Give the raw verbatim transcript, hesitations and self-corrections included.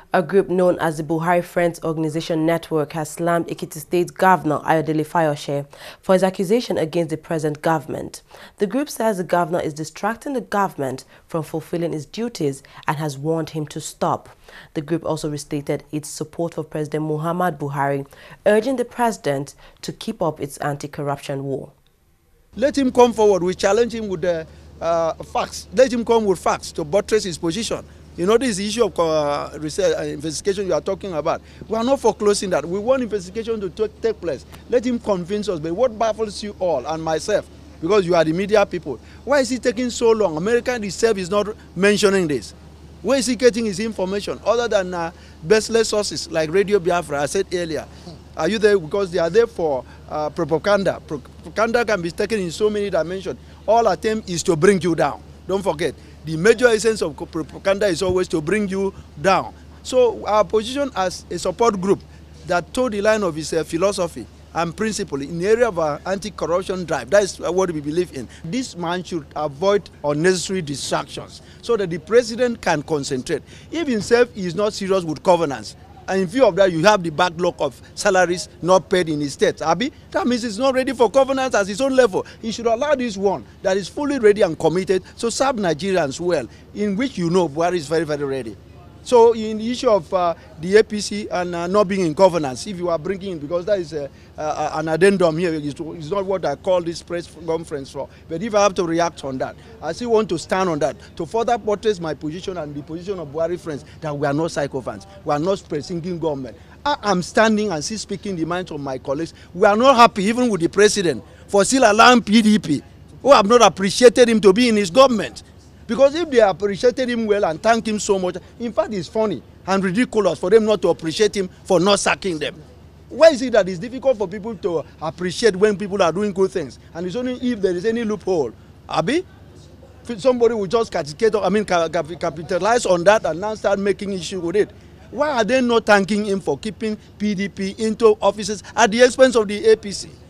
A group known as the Buhari Friends Organization Network has slammed Ekiti State Governor Fayose for his accusation against the present government. The group says the governor is distracting the government from fulfilling its duties and has warned him to stop. The group also restated its support for President Muhammad Buhari, urging the president to keep up its anti-corruption war. Let him come forward. We challenge him with the uh, facts. Let him come with facts to buttress his position. You know, this issue of uh, research, uh, investigation you are talking about. We are not foreclosing that. We want investigation to take place. Let him convince us. But what baffles you all and myself, because you are the media people, why is it taking so long? America itself is not mentioning this. Where is he getting his information other than uh, baseless sources like Radio Biafra, I said earlier? Are you there? Because they are there for uh, propaganda. Propaganda can be taken in so many dimensions. All attempt is to bring you down. Don't forget. The major essence of propaganda is always to bring you down. So our position as a support group that toe the line of his uh, philosophy and principle in the area of our anti-corruption drive, that is what we believe in. This man should avoid unnecessary distractions so that the president can concentrate. If himself is not serious with governance, and in view of that, you have the backlog of salaries not paid in his state. Abi, that means he's not ready for governance at his own level. He should allow this one that is fully ready and committed to serve Nigerians well, in which you know Buhari is very, very ready. So in the issue of uh, the A P C and uh, not being in governance, if you are bringing in, because that is uh, uh, an addendum here, it's, it's not what I call this press conference for. But if I have to react on that, I still want to stand on that to further buttress my position and the position of Buhari friends that we are not sycophants, we are not spread-sinking government. I am standing and still speaking the minds of my colleagues. We are not happy even with the president for still allowing P D P, who have not appreciated him to be in his government. Because if they appreciated him well and thanked him so much, in fact, it's funny and ridiculous for them not to appreciate him for not sacking them. Why is it that it's difficult for people to appreciate when people are doing good things? And it's only if there is any loophole. Abi, somebody will just capitalize, I mean, capitalize on that and now start making issue with it. Why are they not thanking him for keeping P D P into offices at the expense of the A P C?